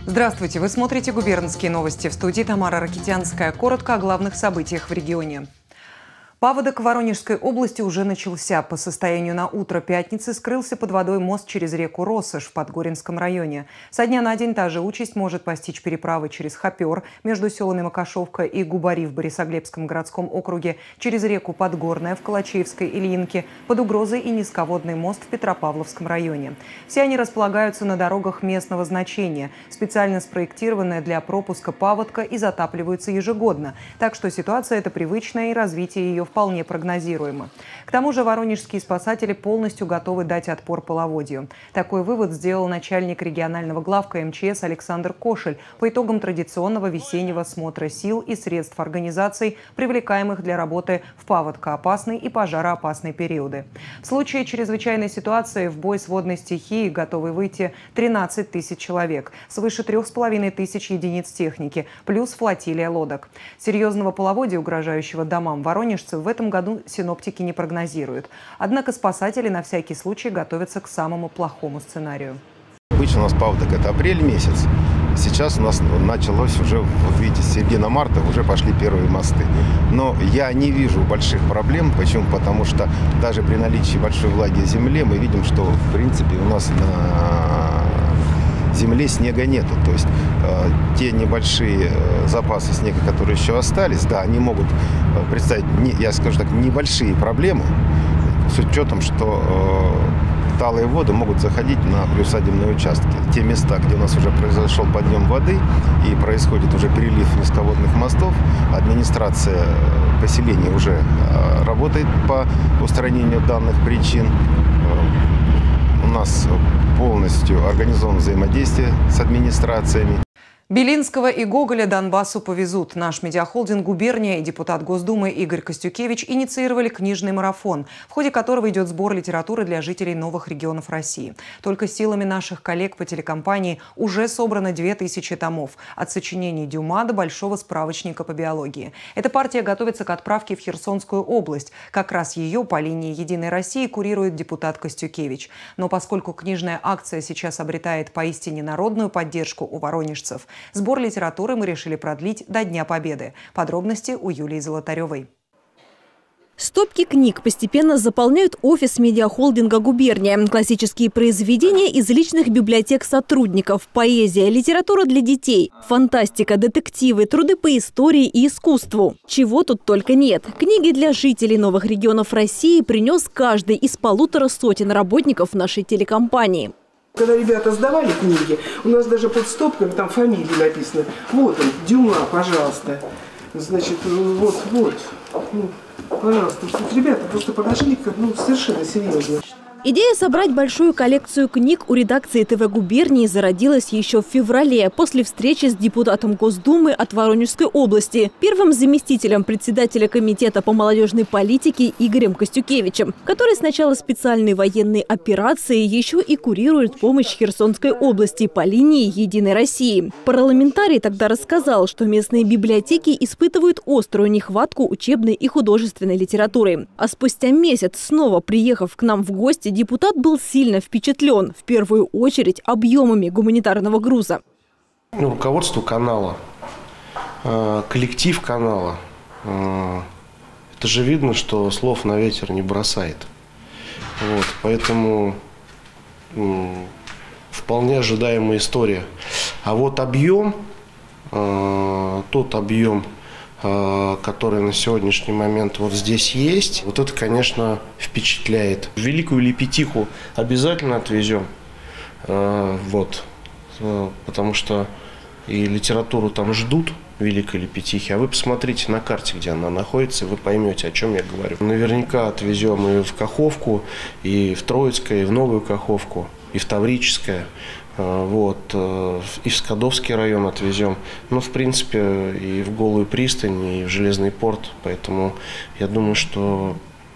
Здравствуйте! Вы смотрите губернские новости. В студии Тамара Ракитянская. Коротко о главных событиях в регионе. Паводок в Воронежской области уже начался. По состоянию на утро пятницы скрылся под водой мост через реку Россошь в Подгоринском районе. Со дня на день та же участь может постичь переправы через Хопер между селами Макашовка и Губари в Борисоглебском городском округе, через реку Подгорная в Калачеевской Ильинке, под угрозой и низководный мост в Петропавловском районе. Все они располагаются на дорогах местного значения, специально спроектированные для пропуска паводка и затапливаются ежегодно. Так что ситуация эта привычная и развитие ее вполне прогнозируемо. К тому же воронежские спасатели полностью готовы дать отпор половодью. Такой вывод сделал начальник регионального главка МЧС Александр Кошель по итогам традиционного весеннего смотра сил и средств организаций, привлекаемых для работы в паводкоопасный и пожароопасный периоды. В случае чрезвычайной ситуации в бой с водной стихией готовы выйти 13 тысяч человек, свыше 3500 единиц техники, плюс флотилия лодок. Серьезного половодья, угрожающего домам воронежцев, в этом году синоптики не прогнозируют. Однако спасатели на всякий случай готовятся к самому плохому сценарию. Обычно у нас паводок – это апрель месяц. Сейчас у нас началось уже, вот видите, середина марта, уже пошли первые мосты. Но я не вижу больших проблем. Почему? Потому что даже при наличии большой влаги в земле мы видим, что в принципе у нас на земле снега нету. То есть те небольшие запасы снега, которые еще остались, да, они могут представить, я скажу так, небольшие проблемы, с учетом, что талые воды могут заходить на приусадебные участки. Те места, где у нас уже произошел подъем воды и происходит уже перелив низководных мостов, администрация поселения уже работает по устранению данных причин. У нас полностью организовано взаимодействие с администрациями. Белинского и Гоголя Донбассу повезут. Наш медиахолдинг «Губерния» и депутат Госдумы Игорь Костюкевич инициировали книжный марафон, в ходе которого идет сбор литературы для жителей новых регионов России. Только силами наших коллег по телекомпании уже собрано 2000 томов. От сочинений Дюма до большого справочника по биологии. Эта партия готовится к отправке в Херсонскую область. Как раз ее по линии «Единой России» курирует депутат Костюкевич. Но поскольку книжная акция сейчас обретает поистине народную поддержку у воронежцев, сбор литературы мы решили продлить до Дня Победы. Подробности у Юлии Золотаревой. Стопки книг постепенно заполняют офис медиахолдинга «Губерния». Классические произведения из личных библиотек сотрудников, поэзия, литература для детей, фантастика, детективы, труды по истории и искусству. Чего тут только нет. Книги для жителей новых регионов России принес каждый из 150 работников нашей телекомпании. Когда ребята сдавали книги, у нас даже под стопками там фамилии написаны. Вот он, Дюма, пожалуйста. Значит, вот. Пожалуйста. Ребята просто подошли совершенно серьезно. Идея собрать большую коллекцию книг у редакции ТВ «Губернии» зародилась еще в феврале, после встречи с депутатом Госдумы от Воронежской области, первым заместителем председателя комитета по молодежной политике Игорем Костюкевичем, который с начала специальной военной операции еще и курирует помощь Херсонской области по линии «Единой России». Парламентарий тогда рассказал, что местные библиотеки испытывают острую нехватку учебной и художественной литературы. А спустя месяц, снова приехав к нам в гости, депутат был сильно впечатлен, в первую очередь, объемами гуманитарного груза. Руководство канала, коллектив канала, это же видно, что слов на ветер не бросает. Вот, поэтому вполне ожидаемая история. А вот объем, тот объем, который на сегодняшний момент вот здесь есть, вот это, конечно, впечатляет. Великую Лепетиху обязательно отвезем, вот, потому что и литературу там ждут, Великой Лепетихи, а вы посмотрите на карте, где она находится, и вы поймете, о чем я говорю. Наверняка отвезем и в Каховку, и в Троицкое, и в Новую Каховку, и в Таврическое. Вот, и в Скадовский район отвезем, но в принципе и в Голую пристань, и в Железный порт, поэтому я думаю, что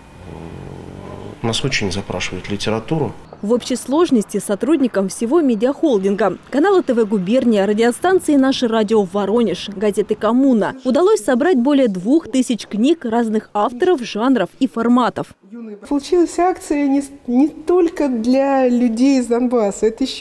нас очень запрашивают литературу. В общей сложности сотрудникам всего медиахолдинга, канала ТВ «Губерния», радиостанции «Наше радио Воронеж», газеты «Коммуна» удалось собрать более 2000 книг разных авторов, жанров и форматов. Получилась акция не только для людей из Донбасса, это еще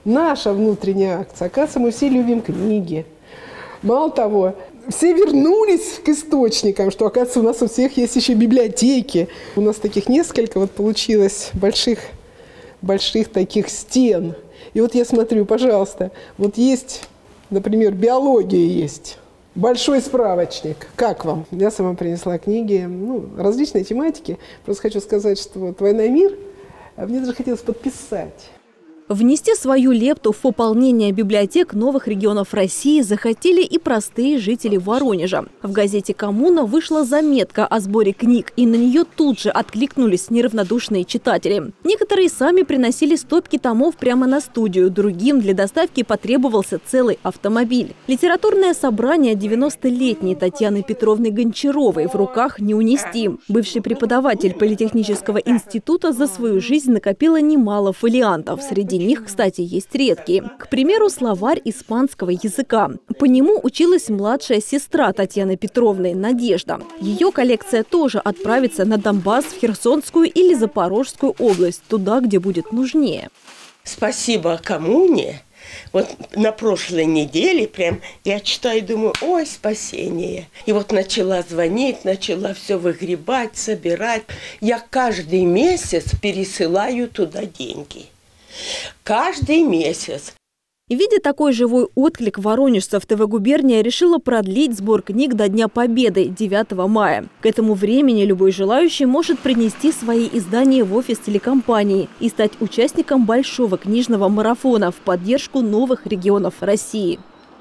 наша внутренняя акция. Оказывается, мы все любим книги. Мало того, все вернулись к источникам, что, оказывается, у нас у всех есть еще библиотеки. У нас таких несколько вот получилось больших таких стен. И вот я смотрю, пожалуйста, вот есть, например, биология есть. Большой справочник. Как вам? Я сама принесла книги, различные тематики. Просто хочу сказать, что вот «Война и мир», мне даже хотелось подписать. Внести свою лепту в пополнение библиотек новых регионов России захотели и простые жители Воронежа. В газете «Коммуна» вышла заметка о сборе книг, и на нее тут же откликнулись неравнодушные читатели. Некоторые сами приносили стопки томов прямо на студию, другим для доставки потребовался целый автомобиль. Литературное собрание 90-летней Татьяны Петровны Гончаровой в руках не унести. Бывший преподаватель Политехнического института за свою жизнь накопила немало фолиантов. Среди них, кстати, есть редкие. К примеру, словарь испанского языка. По нему училась младшая сестра Татьяны Петровны, Надежда. Ее коллекция тоже отправится на Донбасс, в Херсонскую или Запорожскую область, туда, где будет нужнее. Спасибо коммуне. Вот на прошлой неделе прям я читаю и думаю, ой, спасение. И вот начала звонить, начала все выгребать, собирать. Я каждый месяц пересылаю туда деньги. Каждый месяц. Видя такой живой отклик воронежцев, ТВ-губерния решила продлить сбор книг до Дня Победы 9 мая. К этому времени любой желающий может принести свои издания в офис телекомпании и стать участником большого книжного марафона в поддержку новых регионов России.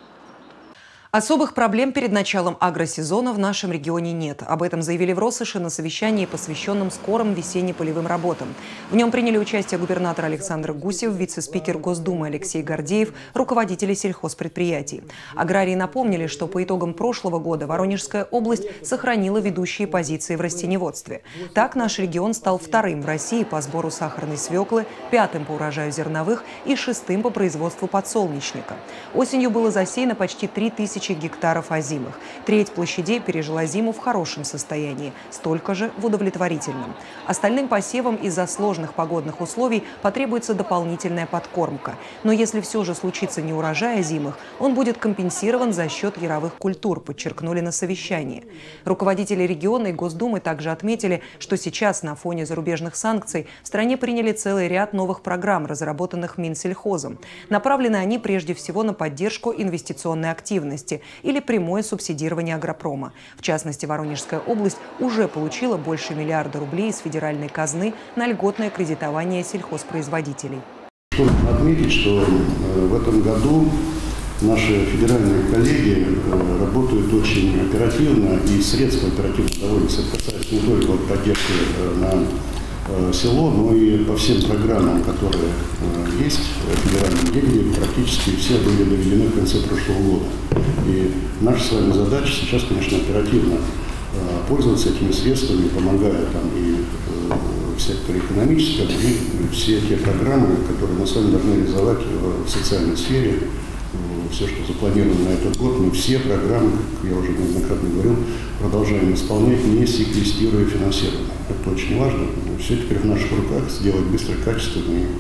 Особых проблем перед началом агросезона в нашем регионе нет. Об этом заявили в Россоши на совещании, посвященном скорым весенне-полевым работам. В нем приняли участие губернатор Александр Гусев, вице-спикер Госдумы Алексей Гордеев, руководители сельхозпредприятий. Аграрии напомнили, что по итогам прошлого года Воронежская область сохранила ведущие позиции в растениеводстве. Так наш регион стал вторым в России по сбору сахарной свеклы, пятым по урожаю зерновых и шестым по производству подсолнечника. Осенью было засеяно почти 3000 гектаров озимых. Треть площадей пережила зиму в хорошем состоянии, столько же в удовлетворительном. Остальным посевам из-за сложных погодных условий потребуется дополнительная подкормка. Но если все же случится неурожай озимых, он будет компенсирован за счет яровых культур, подчеркнули на совещании. Руководители региона и Госдумы также отметили, что сейчас на фоне зарубежных санкций в стране приняли целый ряд новых программ, разработанных Минсельхозом. Направлены они прежде всего на поддержку инвестиционной активности или прямое субсидирование агропрома. В частности, Воронежская область уже получила больше миллиарда рублей из федеральной казны на льготное кредитование сельхозпроизводителей. Отметить, что в этом году наши федеральные коллеги работают очень оперативно, и средства оперативно доводятся. Это касается не только поддержки на село, но и по всем программам, которые есть в федеральном деле, практически все были доведены в конце прошлого года. И наша с вами задача сейчас, конечно, оперативно пользоваться этими средствами, помогая там и в секторе экономическом, и все те программы, которые мы с вами должны реализовать в социальной сфере. Все, что запланировано на этот год, мы все программы, как я уже неоднократно говорил, продолжаем исполнять, не секвестируя финансирование. Это очень важно. Все теперь в наших руках сделать быстро, качественно и,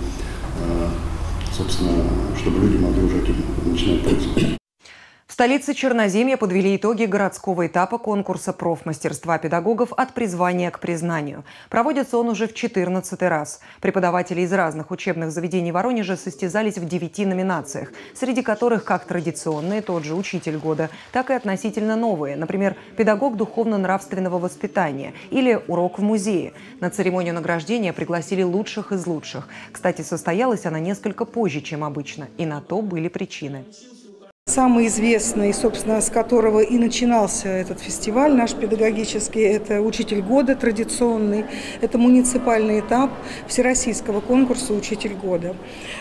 собственно, чтобы люди могли уже этим начинать пользоваться. В столице Черноземья подвели итоги городского этапа конкурса профмастерства педагогов «От призвания к признанию». Проводится он уже в 14-й раз. Преподаватели из разных учебных заведений Воронежа состязались в 9 номинациях, среди которых как традиционные, тот же учитель года, так и относительно новые, например, педагог духовно-нравственного воспитания или урок в музее. На церемонию награждения пригласили лучших из лучших. Кстати, состоялась она несколько позже, чем обычно, и на то были причины. Самый известный, собственно, с которого и начинался этот фестиваль наш педагогический, это «Учитель года» традиционный. Это муниципальный этап всероссийского конкурса «Учитель года».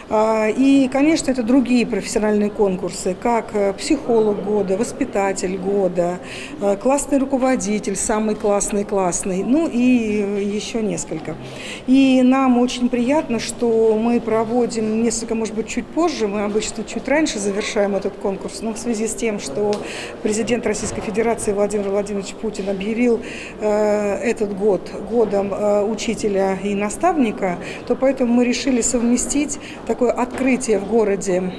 И, конечно, это другие профессиональные конкурсы, как психолог года, воспитатель года, классный руководитель, самый классный, ну и еще несколько. И нам очень приятно, что мы проводим несколько, может быть, чуть позже, мы обычно чуть раньше завершаем этот конкурс, конкурс, но в связи с тем, что президент Российской Федерации Владимир Владимирович Путин объявил этот год годом учителя и наставника, то поэтому мы решили совместить такое открытие в городе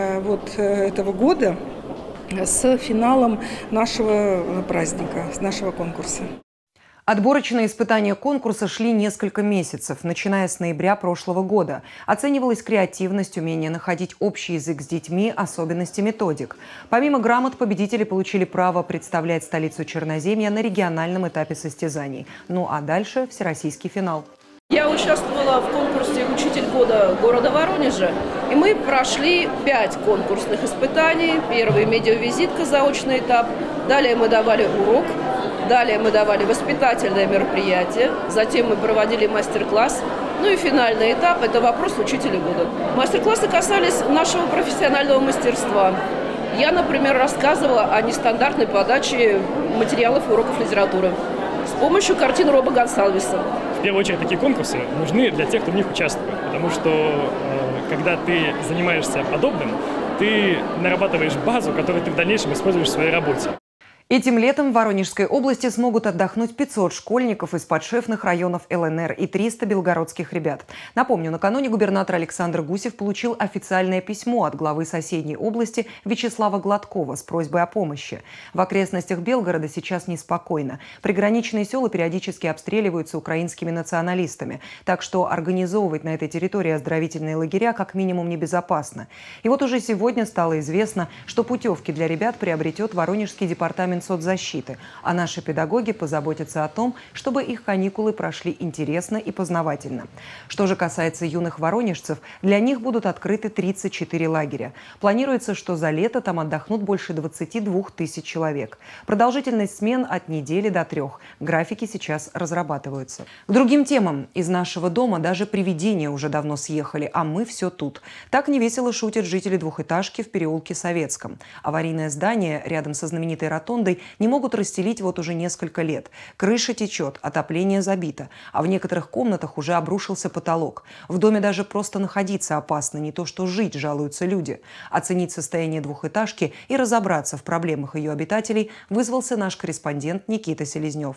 этого года с финалом нашего праздника, с нашего конкурса. Отборочные испытания конкурса шли несколько месяцев, начиная с ноября прошлого года. Оценивалась креативность, умение находить общий язык с детьми, особенности методик. Помимо грамот, победители получили право представлять столицу Черноземья на региональном этапе состязаний. Ну а дальше всероссийский финал. Я участвовала в конкурсе «Учитель года» города Воронежа, и мы прошли 5 конкурсных испытаний. Первый – медиавизитка, заочный этап. Далее мы давали урок. Далее мы давали воспитательное мероприятие, затем мы проводили мастер-класс. Ну и финальный этап – это вопрос учителя года. Мастер-классы касались нашего профессионального мастерства. Я, например, рассказывала о нестандартной подаче материалов и уроков литературы с помощью картин Роба Гонсалвеса. В первую очередь такие конкурсы нужны для тех, кто в них участвует, потому что когда ты занимаешься подобным, ты нарабатываешь базу, которую ты в дальнейшем используешь в своей работе. Этим летом в Воронежской области смогут отдохнуть 500 школьников из подшефных районов ЛНР и 300 белгородских ребят. Напомню, накануне губернатор Александр Гусев получил официальное письмо от главы соседней области Вячеслава Гладкова с просьбой о помощи. В окрестностях Белгорода сейчас неспокойно. Приграничные села периодически обстреливаются украинскими националистами. Так что организовывать на этой территории оздоровительные лагеря как минимум небезопасно. И вот уже сегодня стало известно, что путевки для ребят приобретет Воронежский департамент соцзащиты, а наши педагоги позаботятся о том, чтобы их каникулы прошли интересно и познавательно. Что же касается юных воронежцев, для них будут открыты 34 лагеря. Планируется, что за лето там отдохнут больше 22 тысяч человек. Продолжительность смен от недели до 3. Графики сейчас разрабатываются. К другим темам. Из нашего дома даже привидения уже давно съехали, а мы все тут. Так невесело шутят жители двухэтажки в переулке Советском. Аварийное здание рядом со знаменитой ротондой не могут расстелить вот уже несколько лет. Крыша течет, отопление забито, а в некоторых комнатах уже обрушился потолок. В доме даже просто находиться опасно, не то что жить, жалуются люди. Оценить состояние двухэтажки и разобраться в проблемах ее обитателей вызвался наш корреспондент Никита Селезнев.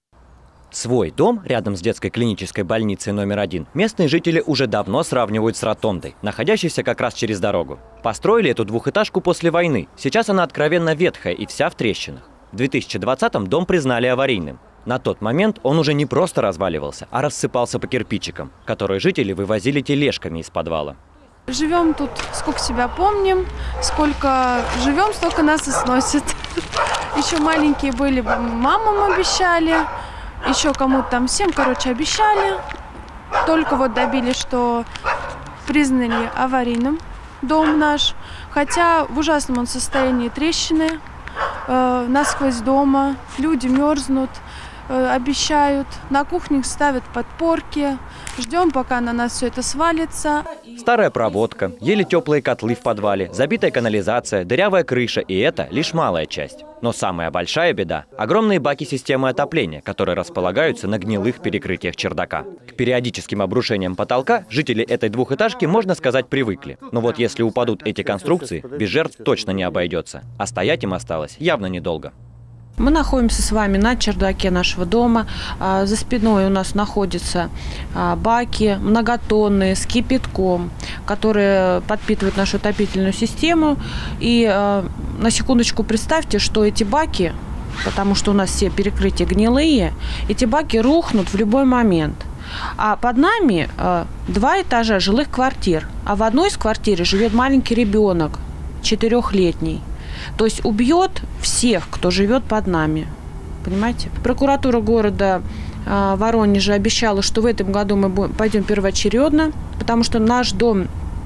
Свой дом рядом с детской клинической больницей номер 1 местные жители уже давно сравнивают с ротондой, находящейся как раз через дорогу. Построили эту двухэтажку после войны. Сейчас она откровенно ветхая и вся в трещинах. В 2020-м дом признали аварийным. На тот момент он уже не просто разваливался, а рассыпался по кирпичикам, которые жители вывозили тележками из подвала. Живем тут, сколько себя помним, сколько живем, столько нас и сносит. Еще маленькие были, мамам обещали. Еще кому-то там всем, обещали. Только вот добились, что признали аварийным дом наш. Хотя в ужасном он состоянии, трещины, насквозь дома, люди мерзнут, обещают. На кухнях ставят подпорки. Ждем, пока на нас все это свалится. Старая проводка, еле теплые котлы в подвале, забитая канализация, дырявая крыша, и это лишь малая часть. Но самая большая беда – огромные баки системы отопления, которые располагаются на гнилых перекрытиях чердака. К периодическим обрушениям потолка жители этой двухэтажки, можно сказать, привыкли. Но вот если упадут эти конструкции, без жертв точно не обойдется. А стоять им осталось явно недолго. Мы находимся с вами на чердаке нашего дома. За спиной у нас находятся баки многотонные с кипятком, которые подпитывают нашу отопительную систему. И на секундочку представьте, что эти баки, потому что у нас все перекрытия гнилые, эти баки рухнут в любой момент. А под нами 2 этажа жилых квартир, а в одной из квартир живет маленький ребенок, 4-летний. То есть убьет всех, кто живет под нами. Понимаете? Прокуратура города Воронежа обещала, что в этом году мы пойдем первоочередно, потому что наш дом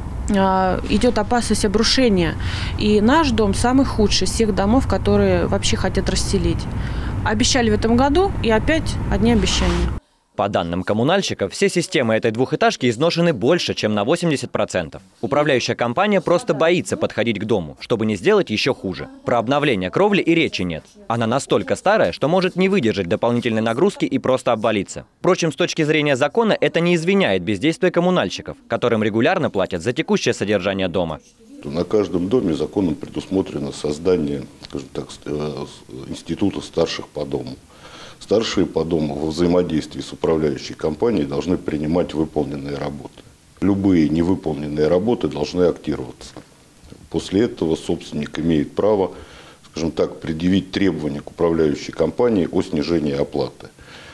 идет опасность обрушения. И наш дом самый худший из всех домов, которые вообще хотят расселить. Обещали в этом году, и опять одни обещания. По данным коммунальщиков, все системы этой двухэтажки изношены больше, чем на 80%. Управляющая компания просто боится подходить к дому, чтобы не сделать еще хуже. Про обновление кровли и речи нет. Она настолько старая, что может не выдержать дополнительной нагрузки и просто обвалиться. Впрочем, с точки зрения закона, это не извиняет бездействие коммунальщиков, которым регулярно платят за текущее содержание дома. что на каждом доме законом предусмотрено создание, скажем так, института старших по дому. Старшие по дому во взаимодействии с управляющей компанией должны принимать выполненные работы. Любые невыполненные работы должны актироваться. После этого собственник имеет право, скажем так, предъявить требования к управляющей компании о снижении оплаты.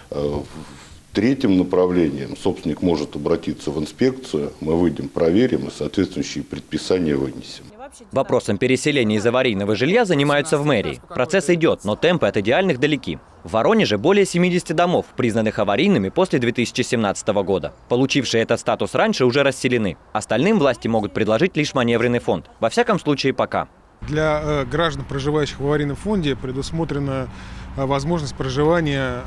Третьим направлением собственник может обратиться в инспекцию, мы выйдем, проверим и соответствующие предписания вынесем. Вопросом переселения из аварийного жилья занимаются в мэрии. Процесс идет, но темпы от идеальных далеки. В Воронеже более 70 домов, признанных аварийными после 2017 года. Получившие этот статус раньше уже расселены. Остальным власти могут предложить лишь маневренный фонд. Во всяком случае, пока. Для граждан, проживающих в аварийном фонде, предусмотрена возможность проживания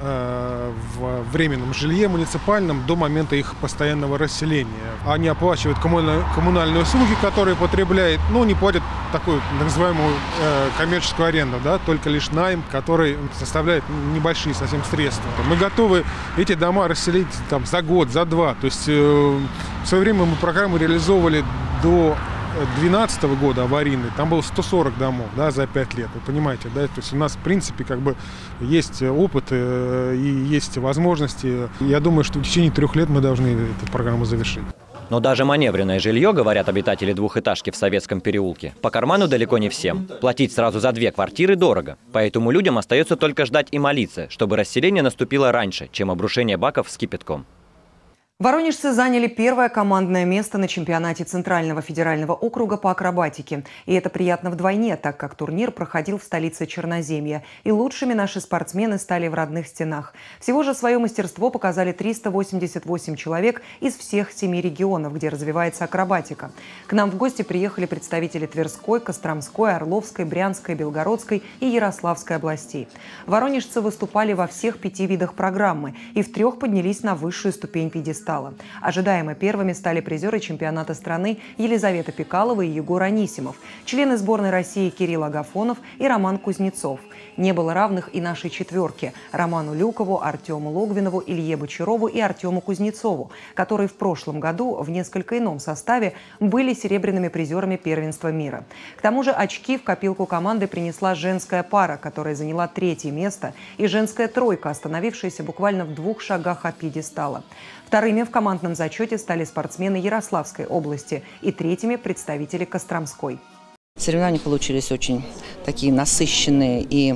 в временном жилье муниципальном до момента их постоянного расселения. Они оплачивают коммунальные услуги, которые потребляют, но не платят такую так называемую коммерческую аренду, да, только лишь найм, который составляет небольшие совсем средства. Мы готовы эти дома расселить там, за год, за два. То есть в свое время мы программу реализовывали до 2012 года аварийный, там было 140 домов, да, за 5 лет, вы понимаете, да, то есть у нас в принципе как бы есть опыт и есть возможности. Я думаю, что в течение 3 лет мы должны эту программу завершить. Но даже маневренное жилье, говорят обитатели двухэтажки в Советском переулке, по карману далеко не всем. Платить сразу за 2 квартиры дорого. Поэтому людям остается только ждать и молиться, чтобы расселение наступило раньше, чем обрушение баков с кипятком. Воронежцы заняли первое командное место на чемпионате Центрального федерального округа по акробатике. И это приятно вдвойне, так как турнир проходил в столице Черноземья. И лучшими наши спортсмены стали в родных стенах. Всего же свое мастерство показали 388 человек из всех 7 регионов, где развивается акробатика. К нам в гости приехали представители Тверской, Костромской, Орловской, Брянской, Белгородской и Ярославской областей. Воронежцы выступали во всех 5 видах программы и в 3 поднялись на высшую ступень пьедестала. Ожидаемо первыми стали призеры чемпионата страны Елизавета Пикалова и Егор Анисимов, члены сборной России Кирилл Агафонов и Роман Кузнецов. Не было равных и нашей четверке – Роману Люкову, Артему Логвинову, Илье Бочарову и Артему Кузнецову, которые в прошлом году в несколько ином составе были серебряными призерами первенства мира. К тому же очки в копилку команды принесла женская пара, которая заняла 3-е место, и женская тройка, остановившаяся буквально в 2 шагах от пьедестала. Вторыми в командном зачете стали спортсмены Ярославской области и 3-ми представители Костромской. Соревнования получились очень такие насыщенные и,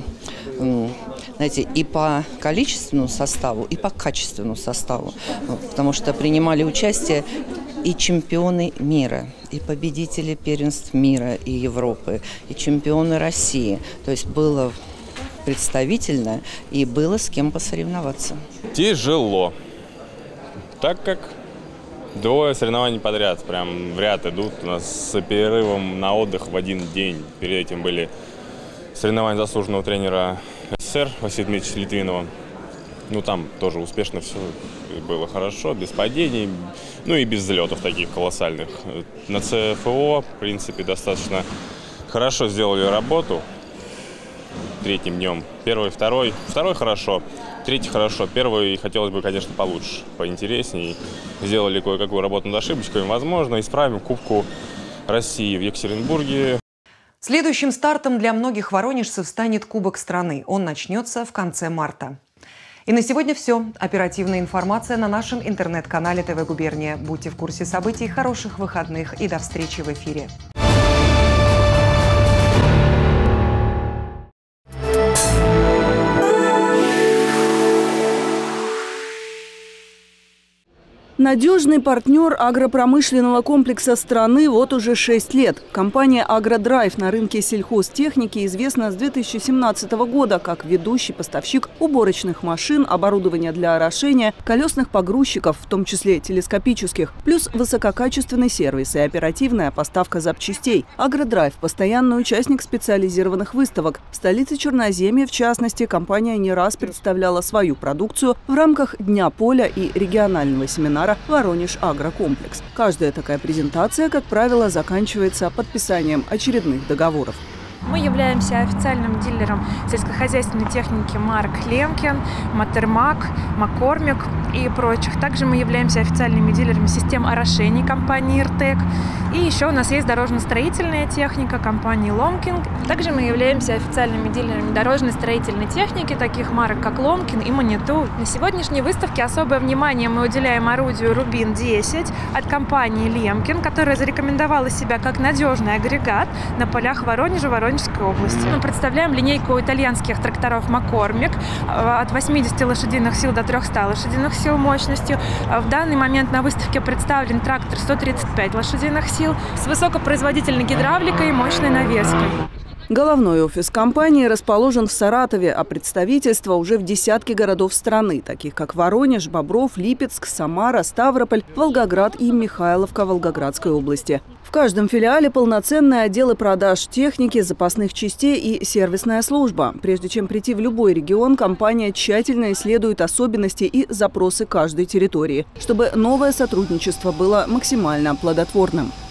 знаете, и по количественному составу, и по качественному составу, потому что принимали участие и чемпионы мира, и победители первенств мира и Европы, и чемпионы России. То есть было представительно и было с кем посоревноваться. Тяжело. Так как 2 соревнований подряд, прям в ряд идут. У нас с перерывом на отдых в один день. Перед этим были соревнования заслуженного тренера СССР Василия Дмитриевича Литвинова. Ну, там тоже успешно все было хорошо, без падений, ну и без взлетов таких колоссальных. На ЦФО, в принципе, достаточно хорошо сделали работу 3-м днем. 1-й, 2-й. 2-й хорошо. 3-й хорошо. 1-й хотелось бы, конечно, получше, поинтереснее. Сделали кое-какую работу над ошибочками. Возможно, исправим Кубку России в Екатеринбурге. Следующим стартом для многих воронежцев станет Кубок страны. Он начнется в конце марта. И на сегодня все. Оперативная информация на нашем интернет-канале ТВ Губерния. Будьте в курсе событий, хороших выходных и до встречи в эфире. Надежный партнер агропромышленного комплекса страны вот уже 6 лет. Компания «Агродрайв» на рынке сельхозтехники известна с 2017 года как ведущий поставщик уборочных машин, оборудования для орошения, колесных погрузчиков, в том числе телескопических, плюс высококачественный сервис и оперативная поставка запчастей. «Агродрайв» – постоянный участник специализированных выставок. В столице Черноземья, в частности, компания не раз представляла свою продукцию в рамках Дня поля и регионального семинара «Воронеж Агрокомплекс». Каждая такая презентация, как правило, заканчивается подписанием очередных договоров. Мы являемся официальным дилером сельскохозяйственной техники марок Lemken, Matermag, McCormick и прочих. Также мы являемся официальными дилерами систем орошений компании Irtec. И еще у нас есть дорожно-строительная техника компании Lomking. Также мы являемся официальными дилерами дорожно-строительной техники, таких марок как Lomking и Manitou. На сегодняшней выставке особое внимание мы уделяем орудию Rubin 10 от компании Lemken, которая зарекомендовала себя как надежный агрегат на полях Воронежа, Воронежской области. Мы представляем линейку итальянских тракторов McCormick от 80 лошадиных сил до 300 лошадиных сил мощностью. В данный момент на выставке представлен трактор 135 лошадиных сил с высокопроизводительной гидравликой и мощной навеской. Головной офис компании расположен в Саратове, а представительство уже в десятке городов страны, таких как Воронеж, Бобров, Липецк, Самара, Ставрополь, Волгоград и Михайловка Волгоградской области. В каждом филиале полноценные отделы продаж техники, запасных частей и сервисная служба. Прежде чем прийти в любой регион, компания тщательно исследует особенности и запросы каждой территории, чтобы новое сотрудничество было максимально плодотворным.